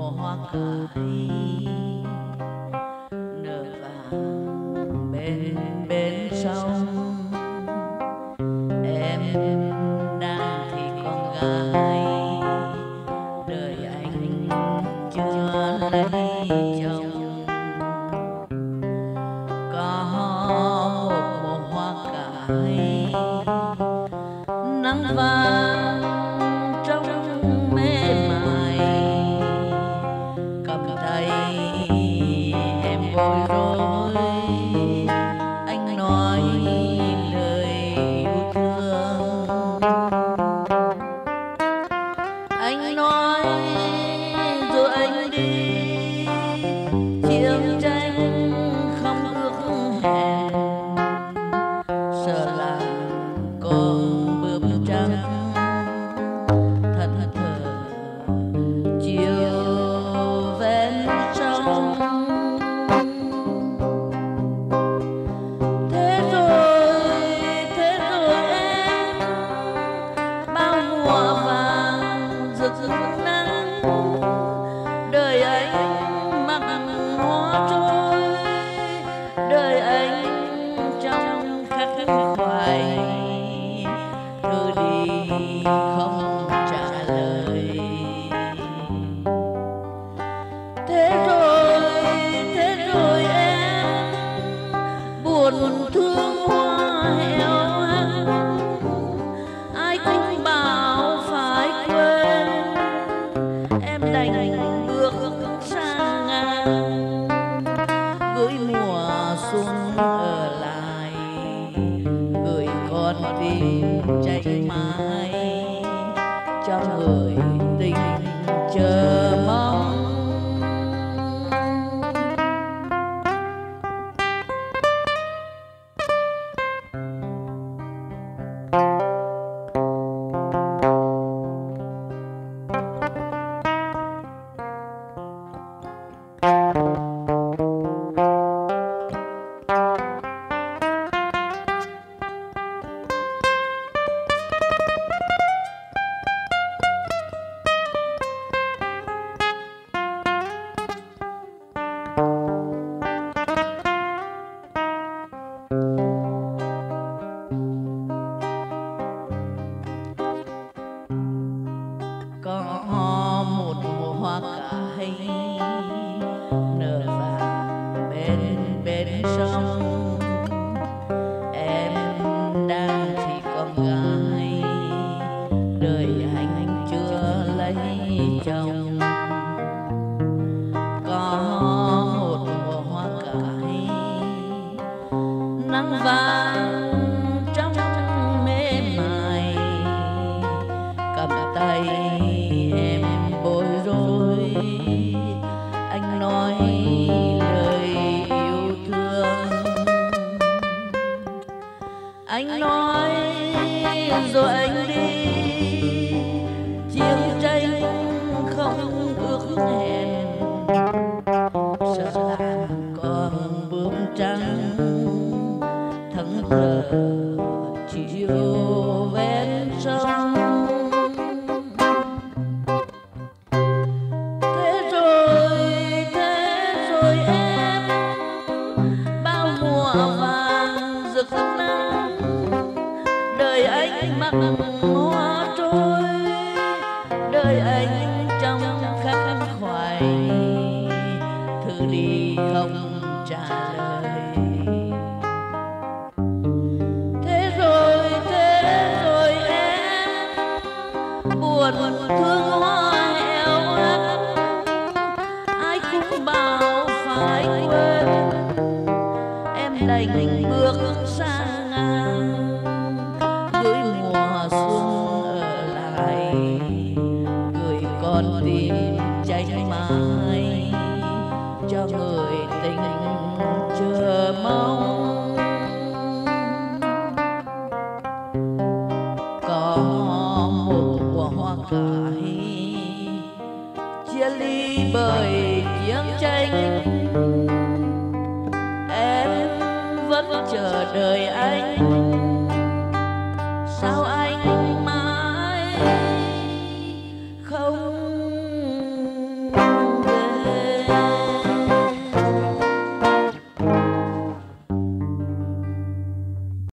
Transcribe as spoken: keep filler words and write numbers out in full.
mùa hoa cải nở vàng bên bên sông. Em đang thì con gái, đời anh chưa lấy chồng. Có một mùa hoa cải nắng vàng trong mê mải, cầm tay em bối rối, anh nói lời yêu thương. Anh nói rồi anh đi, chiến tranh không ước hẹn, sợ là con bướm trắng thật thờ chiều ven sông. Thế rồi, thế rồi em bao mùa vàng rực rực nắng, đời anh mặc hoa trôi, đời anh trong khắc khoải, thư đi không trả lời. Thế rồi, thế rồi em buồn thương hoa héo hắt, ai cũng bảo phải quên, em đành bước sang ngang, gửi mùa xuân ở lại, gửi con tim cháy mãi cho người tình chờ mong. Có một mùa hoa cải nở vàng bên bên sông, em đang thì con gái, đời anh chưa lấy chồng. Có một mùa hoa cải nắng vàng trong mê mải, cầm tay em bối rối, anh nói lời yêu thương. Anh nói rồi anh đi, chiến tranh không ước hẹn, sợ làm con bướm trắng thẫn thờ chiều ven sông. Thế rồi, thế rồi em bao mùa vàng rực nắng, đời anh mặc hoa trôi, đời anh trong khắc khoải, thư đi không trả lời. Thế rồi, thế rồi em buồn thương hoa héo hắt, ai cũng bảo phải quên, em đành bước sang ngang, gửi mùa xuân ở lại, gửi con tim cháy mãi cho người tình chờ mong. Có một mùa hoa cải chia ly bởi chiến tranh, em vẫn chờ đợi anh